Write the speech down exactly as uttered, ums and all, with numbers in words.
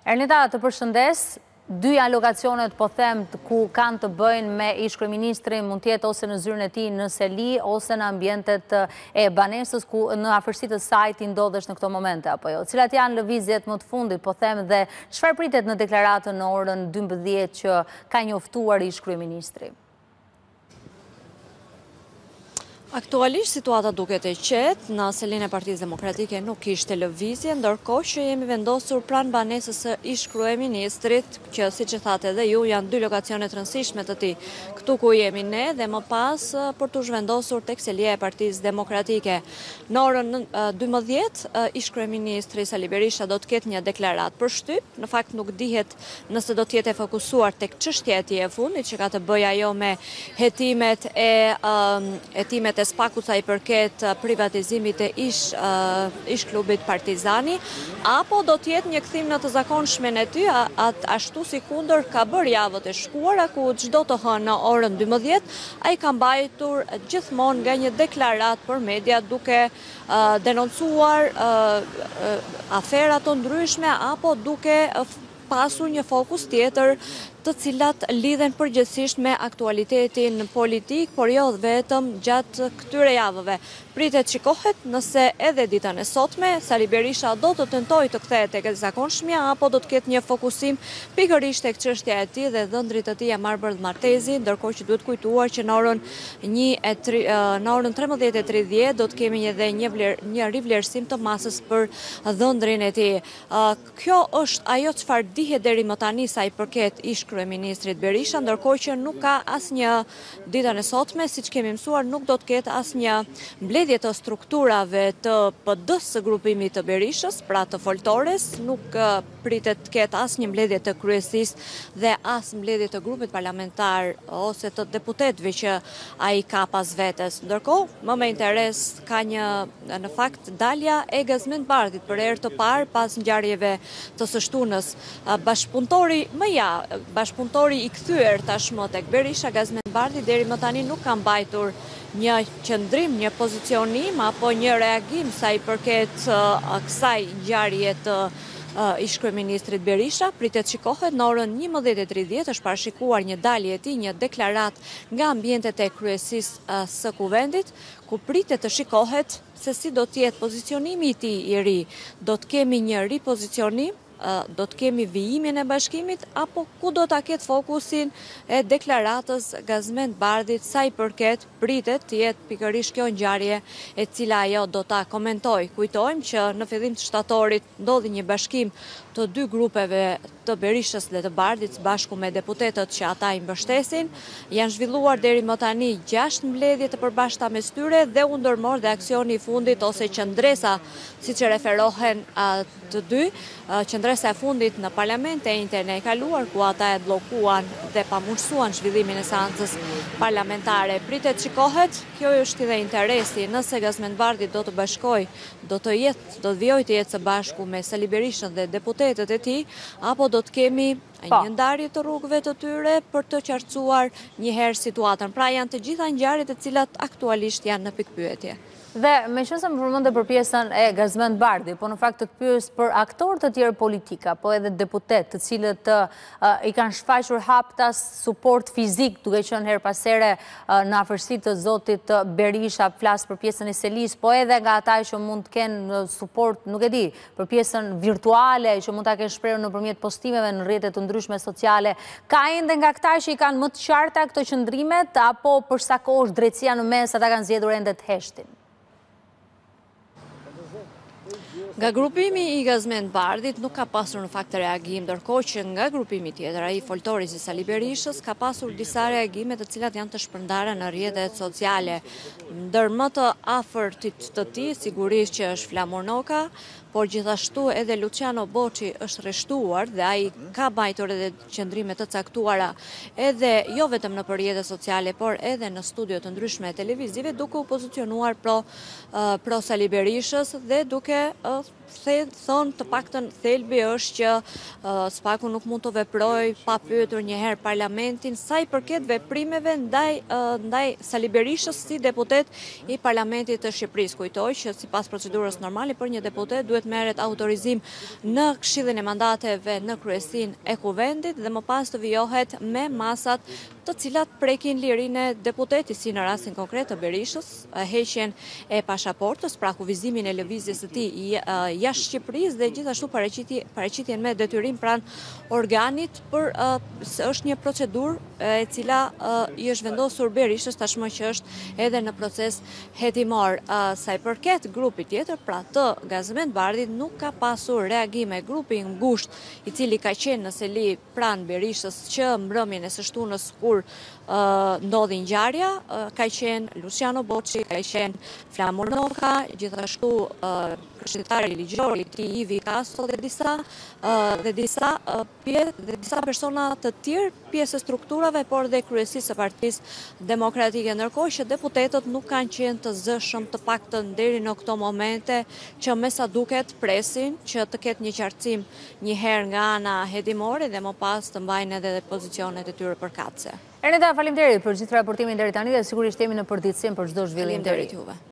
Ernita, të përshëndes, dy alokacionet po them ku kanë të bëjnë me ish kryeministrin mund tjetë ose në zyrën e tij në Seli ose në ambientet e banesës ku në afërsitë të saj ti ndodhesh në këto momente apo jo. Cilat janë lëvizjet më të fundit, po them dhe çfarë pritet në deklaratën në orën dymbëdhjetë që ka njoftuar ish kryeministri? Aktualisht situata duket e qetë, në Selinë e Partisë Demokratike nuk ishte lëvizje, ndërkohë që jemi vendosur pranë banesës së ish kryeministrit, që siç e thatë edhe ju, janë dy lokacione të rëndësishme të tij, këtu ku jemi ne dhe më pas për të zhvendosur tek selia e Partisë Demokratike. Në orën dymbëdhjetë, ish kryeministri Sali Berisha do të ketë një deklaratë për shtyp, në fakt nuk dihet nëse do të jetë e fokusuar tek çështja e tij e fundit që ka të bëjë ajo me hetimet e um, hetimet e spaku sa i përket privatizimit e ish, uh, ish klubit Partizani, apo do tjetë një kthim në të zakonshme në ty, ashtu si kundër ka bërë javët e shkuara, ku çdo të hënë në orën dymbëdhjetë, ai ka mbajtur gjithmonë nga një deklarat për media duke uh, denoncuar uh, uh, afera të ndryshme, apo duke uh, pasur një fokus tjetër të cilat lidhen përgjithsisht me aktualitetin politik, por jo vetëm gjatë këtyre javëve. Pritet shikohet nëse edhe ditën e sotme Sali Berisha do të tentojë të kthehet tek e zakonshmja apo do të ketë një fokusim pikërisht tek çështja e tij dhe dhëndrit të tij e Marbërdh Martezi, ndërkohë që duhet kujtuar që në orën një e tri, në orën trembëdhjetë e tridhjetë do të kemi edhe një vler, një rivlerësim të masës për dhëndrin e tij. Kjo është ajo çfarë dihet deri më tani sa i përket ish kryeministrit Berisha, ndërkohë që nuk ka asnjë ditën e sotme, siç kemi mësuar, nuk do të ketë asnjë mbledhje të strukturave të P D-s së grupimit të Berishës, pra të foltores, nuk pritet të ketë asnjë mbledhje të kryesisë dhe as mbledhje të grupit parlamentar ose të deputetëve që ai ka pas vetes. Ndërkohë, më me interes ka një në fakt dalja e Gazmend Bardhit për herë të parë pas ngjarjeve të së shtunës. Bashkëpunëtori më ja, bashkëpunëtori i kthyer tashmë tek Berisha, Gazmend Bardhi deri më tani nuk ka mbajtur një qëndrim, një pozicionim apo një reagim sa i përket uh, kësaj ngjarje të uh, ish kryeministrit Berisha. Pritet shikohet në orën njëmbëdhjetë e tridhjetë është parashikuar një dalje e tij, një deklarat nga ambientet e kryesisë uh, së kuvendit, ku pritet të shikohet se si do të jetë pozicionimi i tij i ri. Do të kemi një ripozicionim, do të kemi vijimin e bashkimit, apo ku do ta ketë fokusin e deklaratës Gazmend Bardhit sa i përket pritet të jetë pikërisht kjo ngjarje e cila ajo do ta komentojë. Kujtojmë që në fillim të shtatorit ndodhi një bashkim të dy grupeve të Berishës dhe të Bardhit bashku me deputetët që ata i mbështesin. Janë zhvilluar deri më tani gjashtë mbledhje të përbashkëta mes tyre dhe u ndërmor dhe aksioni i fundit ose qendresa, siç e referohen të dy, qendresa e fundit në parlament e interne e kaluar, ku ata e bllokuan dhe pamundsuan zhvillimin e seancës parlamentare. Pritet shikohet, kjo është edhe interesi, nëse Gazmend Bardhi do të bashkojë, do të jetë, do të vijojë të jetë së bashku me Sali Berishën dhe deputetët e tij, apo do të kemi një ndarje të rrugëve të tyre për të qartësuar një herë situatën. Pra janë të gjitha ngjarjet të cilat aktualisht janë në pikpyetje. Dhe me që se më përmënde për pjesën e Gazmend Bardhi, po në fakt të të pyes për aktorë të tjerë politika, po edhe deputet të cilët uh, i kanë shfaqur haptas suport fizik, duke qenë her pasere uh, në afërsi të zotit Berisha, flas për pjesën e Selis, po edhe nga ata që mund të kenë suport, nuk e di, për pjesën virtuale, që mund të kenë shprehur nëpërmjet postimeve në rrjetet të ndryshme sociale. Ka ende nga këta që i kanë më të qarta këto qëndrimet, apo për sa kohë është drejtësia në mes, ata kanë zgjedhur ende të heshtin? Nga grupimi i Gazmend Bardhit nuk ka pasur në fakt reagim, ndërkohë që nga grupimi tjetër, ai foltori si Sali Berishës, ka pasur disa reagime të cilat janë të shpërndara në rrjetet sociale. Ndër më të afërtit të tij, sigurisht që është Flamur Noka, por gjithashtu edhe Luciano Boçi është rreshtuar dhe ai ka mbajtur edhe qëndrime të caktuara edhe jo vetëm në rrjetet sociale, por edhe në studio të ndryshme televizive, duke u pozicionuar pro, uh, pro Sali Berishës dhe duke politike thonë të paktën thelbi është që SPAK-u nuk mund të veproj pa pyetur njëherë parlamentin sa i përket veprimeve ndaj ndaj Sali Berishës si deputet i parlamentit të Shqipërisë. Kujtoj që sipas procedurës normale për një deputet duhet merret autorizim në Këshillin e Mandateve në kryesinë e kuvendit dhe më pas të vijohet me masat të cilat prekin lirinë e deputetit, si në rastin konkret të Berishës, heqjen e pasaportës, pra kuvizimin e lëvizjes së tij jashtë Shqipërisë dhe gjithashtu paraqitjen me detyrim pranë organit për është një procedurë e cila i është vendosur Berishës tashmë që është edhe në proces hetimor. Sa i përket grupit tjetër, pra të Gazmend Bardhit, nuk ka pasur reagime grupi i ngushtë i cili ka qenë në seli pranë Berishës që mbrëmjen e së shtunës kur ndodhi ngjarja, ka qenë Luciano Bocci, ka qenë Flamur Noka, gjithashtu këshilltari ligjor i tij Ivi Castro dhe disa dhe disa pjesë dhe disa persona të tjerë pjesë e strukturave, por dhe kryesisë së Partisë Demokratike, ndërkohë që deputetët nuk kanë qenë të zëshëm, të paktën deri në këto momente, që me sa duket presin që të ketë një qartësim një herë nga ana hetimore dhe më pas të mbajnë edhe pozicionet e tyre përkatëse. Ernita, faleminderit për gjithë raportimin deri tani dhe sigurisht jemi në përditësim për çdo zhvillim deri. Faleminderit juve.